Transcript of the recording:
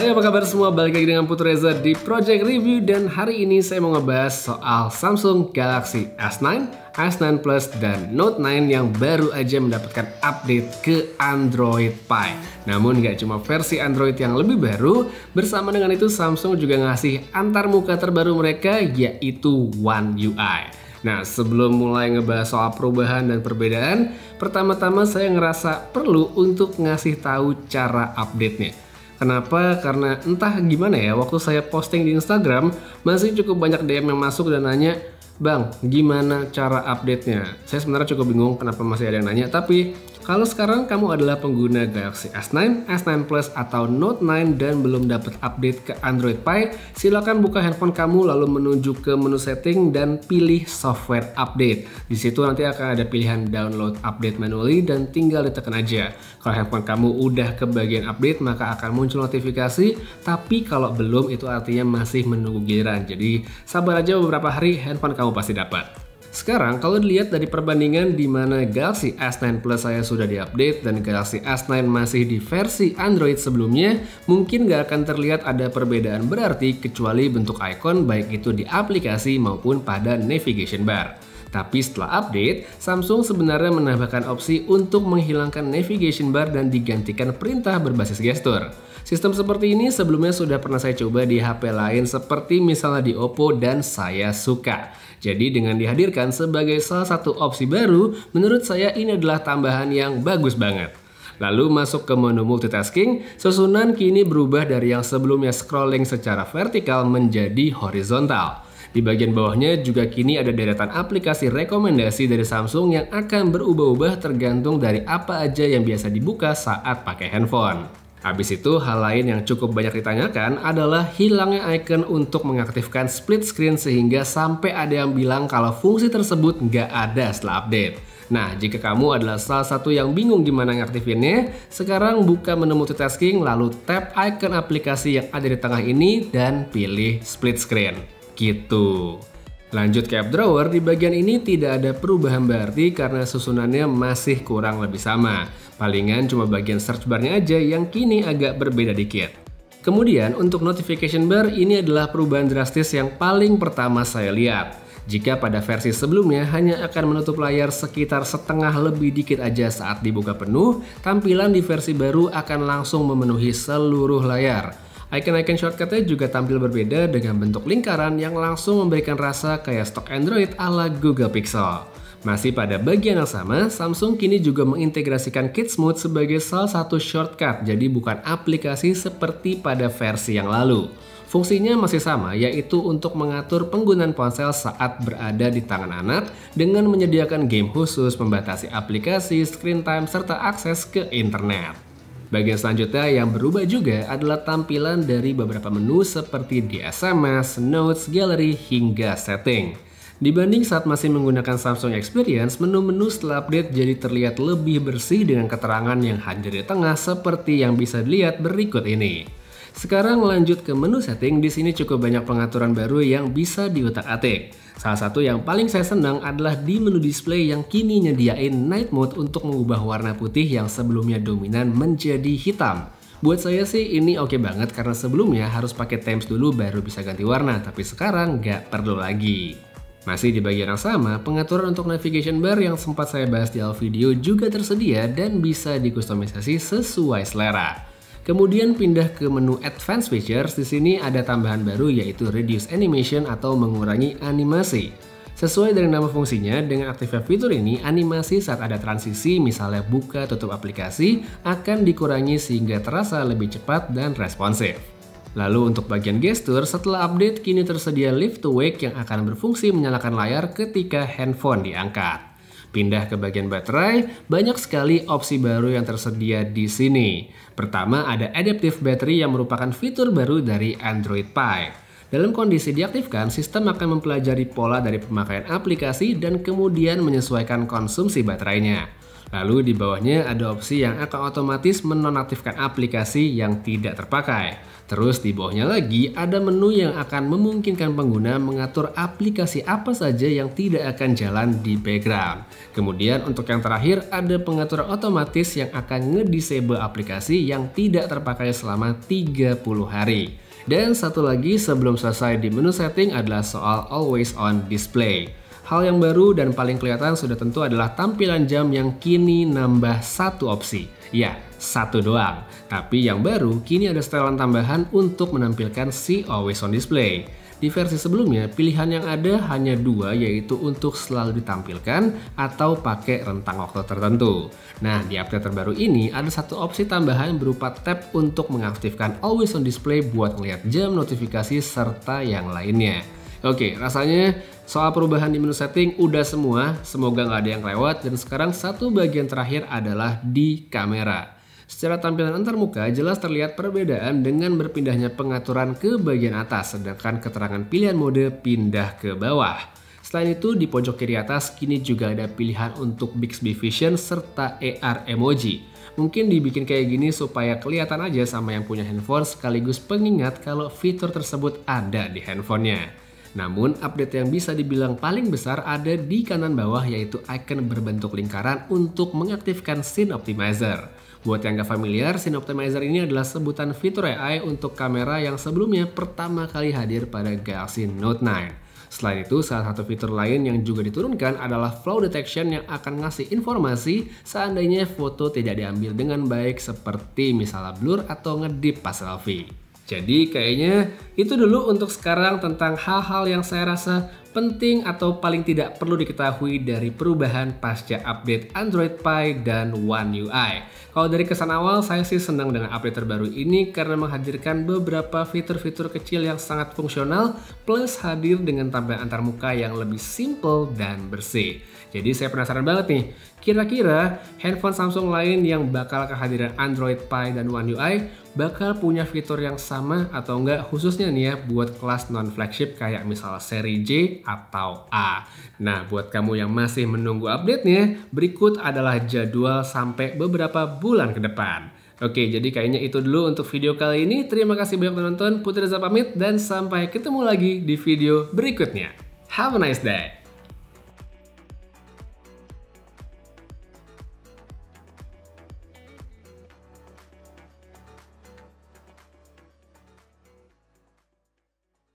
Hai, apa kabar semua? Balik lagi dengan Putu Reza di Project Review. Dan hari ini saya mau ngebahas soal Samsung Galaxy S9, S9 Plus, dan Note 9 yang baru aja mendapatkan update ke Android Pie. Namun nggak cuma versi Android yang lebih baru, bersama dengan itu Samsung juga ngasih antarmuka terbaru mereka, yaitu One UI. Nah, sebelum mulai ngebahas soal perubahan dan perbedaan, pertama-tama saya ngerasa perlu untuk ngasih tahu cara update-nya. Kenapa? Karena entah gimana ya, waktu saya posting di Instagram, masih cukup banyak DM yang masuk dan nanya, "Bang, gimana cara update-nya?" Saya sebenarnya cukup bingung kenapa masih ada yang nanya, tapi kalau sekarang kamu adalah pengguna Galaxy S9, S9 Plus, atau Note 9 dan belum dapat update ke Android Pie, silakan buka handphone kamu lalu menuju ke menu setting dan pilih software update. Di situ nanti akan ada pilihan download update manually dan tinggal ditekan aja. Kalau handphone kamu udah ke bagian update, maka akan muncul notifikasi, tapi kalau belum itu artinya masih menunggu giliran. Jadi sabar aja, beberapa hari handphone kamu pasti dapat. Sekarang kalau dilihat dari perbandingan di mana Galaxy S9 Plus saya sudah diupdate dan Galaxy S9 masih di versi Android sebelumnya, mungkin nggak akan terlihat ada perbedaan berarti kecuali bentuk icon baik itu di aplikasi maupun pada navigation bar. Tapi setelah update, Samsung sebenarnya menambahkan opsi untuk menghilangkan navigation bar dan digantikan perintah berbasis gestur. Sistem seperti ini sebelumnya sudah pernah saya coba di HP lain seperti misalnya di Oppo dan saya suka. Jadi dengan dihadirkan sebagai salah satu opsi baru, menurut saya ini adalah tambahan yang bagus banget. Lalu masuk ke menu multitasking, susunan kini berubah dari yang sebelumnya scrolling secara vertikal menjadi horizontal. Di bagian bawahnya juga kini ada deretan aplikasi rekomendasi dari Samsung yang akan berubah-ubah tergantung dari apa aja yang biasa dibuka saat pakai handphone. Habis itu, hal lain yang cukup banyak ditanyakan adalah hilangnya icon untuk mengaktifkan split screen sehingga sampai ada yang bilang kalau fungsi tersebut nggak ada setelah update. Nah, jika kamu adalah salah satu yang bingung gimana ngaktifinnya, sekarang buka menu multitasking lalu tap icon aplikasi yang ada di tengah ini dan pilih split screen. Gitu. Lanjut ke app drawer, di bagian ini tidak ada perubahan berarti karena susunannya masih kurang lebih sama. Palingan cuma bagian search bar-nya aja yang kini agak berbeda dikit. Kemudian untuk notification bar, ini adalah perubahan drastis yang paling pertama saya lihat. Jika pada versi sebelumnya hanya akan menutup layar sekitar setengah lebih dikit aja saat dibuka penuh, tampilan di versi baru akan langsung memenuhi seluruh layar. Icon-icon shortcut-nya juga tampil berbeda dengan bentuk lingkaran yang langsung memberikan rasa kayak stok Android ala Google Pixel. Masih pada bagian yang sama, Samsung kini juga mengintegrasikan Kids Mode sebagai salah satu shortcut, jadi bukan aplikasi seperti pada versi yang lalu. Fungsinya masih sama, yaitu untuk mengatur penggunaan ponsel saat berada di tangan anak dengan menyediakan game khusus, membatasi aplikasi, screen time, serta akses ke internet. Bagian selanjutnya yang berubah juga adalah tampilan dari beberapa menu seperti di SMS, Notes, Gallery, hingga Setting. Dibanding saat masih menggunakan Samsung Experience, menu-menu setelah update jadi terlihat lebih bersih dengan keterangan yang hadir di tengah seperti yang bisa dilihat berikut ini. Sekarang lanjut ke menu setting, di sini cukup banyak pengaturan baru yang bisa diutak-atik. Salah satu yang paling saya senang adalah di menu display yang kini nyediain night mode untuk mengubah warna putih yang sebelumnya dominan menjadi hitam. Buat saya sih ini oke banget karena sebelumnya harus pakai times dulu baru bisa ganti warna, tapi sekarang nggak perlu lagi. Masih di bagian yang sama, pengaturan untuk navigation bar yang sempat saya bahas di awal video juga tersedia dan bisa dikustomisasi sesuai selera. Kemudian pindah ke menu Advanced Features, di sini ada tambahan baru yaitu Reduce Animation atau mengurangi animasi. Sesuai dari nama fungsinya, dengan aktifnya fitur ini, animasi saat ada transisi misalnya buka tutup aplikasi akan dikurangi sehingga terasa lebih cepat dan responsif. Lalu untuk bagian gestur, setelah update kini tersedia Lift to Wake yang akan berfungsi menyalakan layar ketika handphone diangkat. Pindah ke bagian baterai, banyak sekali opsi baru yang tersedia di sini. Pertama ada Adaptive Battery yang merupakan fitur baru dari Android Pie. Dalam kondisi diaktifkan, sistem akan mempelajari pola dari pemakaian aplikasi dan kemudian menyesuaikan konsumsi baterainya. Lalu di bawahnya ada opsi yang akan otomatis menonaktifkan aplikasi yang tidak terpakai. Terus di bawahnya lagi ada menu yang akan memungkinkan pengguna mengatur aplikasi apa saja yang tidak akan jalan di background. Kemudian untuk yang terakhir ada pengaturan otomatis yang akan ngedisable aplikasi yang tidak terpakai selama 30 hari. Dan satu lagi sebelum selesai di menu setting adalah soal always on display. Hal yang baru dan paling kelihatan sudah tentu adalah tampilan jam yang kini nambah satu opsi. Ya, satu doang. Tapi yang baru kini ada setelan tambahan untuk menampilkan si always on display. Di versi sebelumnya pilihan yang ada hanya dua, yaitu untuk selalu ditampilkan atau pakai rentang waktu tertentu. Nah, di update terbaru ini ada satu opsi tambahan berupa tab untuk mengaktifkan always on display buat ngeliat jam, notifikasi, serta yang lainnya. Oke, rasanya soal perubahan di menu setting udah semua, semoga nggak ada yang lewat. Dan sekarang satu bagian terakhir adalah di kamera. Secara tampilan antarmuka jelas terlihat perbedaan dengan berpindahnya pengaturan ke bagian atas, sedangkan keterangan pilihan mode pindah ke bawah. Selain itu di pojok kiri atas kini juga ada pilihan untuk Bixby Vision serta AR emoji. Mungkin dibikin kayak gini supaya kelihatan aja sama yang punya handphone sekaligus pengingat kalau fitur tersebut ada di handphonenya. Namun update yang bisa dibilang paling besar ada di kanan bawah, yaitu icon berbentuk lingkaran untuk mengaktifkan Scene Optimizer. Buat yang gak familiar, Scene Optimizer ini adalah sebutan fitur AI untuk kamera yang sebelumnya pertama kali hadir pada Galaxy Note 9. Selain itu, salah satu fitur lain yang juga diturunkan adalah Flow Detection yang akan ngasih informasi seandainya foto tidak diambil dengan baik, seperti misalnya blur atau ngedip pas selfie. Jadi kayaknya itu dulu untuk sekarang tentang hal-hal yang saya rasa penting atau paling tidak perlu diketahui dari perubahan pasca update Android Pie dan One UI. Kalau dari kesan awal, saya sih senang dengan update terbaru ini karena menghadirkan beberapa fitur-fitur kecil yang sangat fungsional plus hadir dengan tampilan antarmuka yang lebih simple dan bersih. Jadi saya penasaran banget nih, kira-kira handphone Samsung lain yang bakal kehadiran Android Pie dan One UI bakal punya fitur yang sama atau enggak, khususnya nih ya buat kelas non-flagship kayak misalnya seri J atau A. Nah, buat kamu yang masih menunggu update-nya, berikut adalah jadwal sampai beberapa bulan ke depan. Oke, jadi kayaknya itu dulu untuk video kali ini. Terima kasih banyak teman-teman. Putri Reza pamit dan sampai ketemu lagi di video berikutnya. Have a nice day!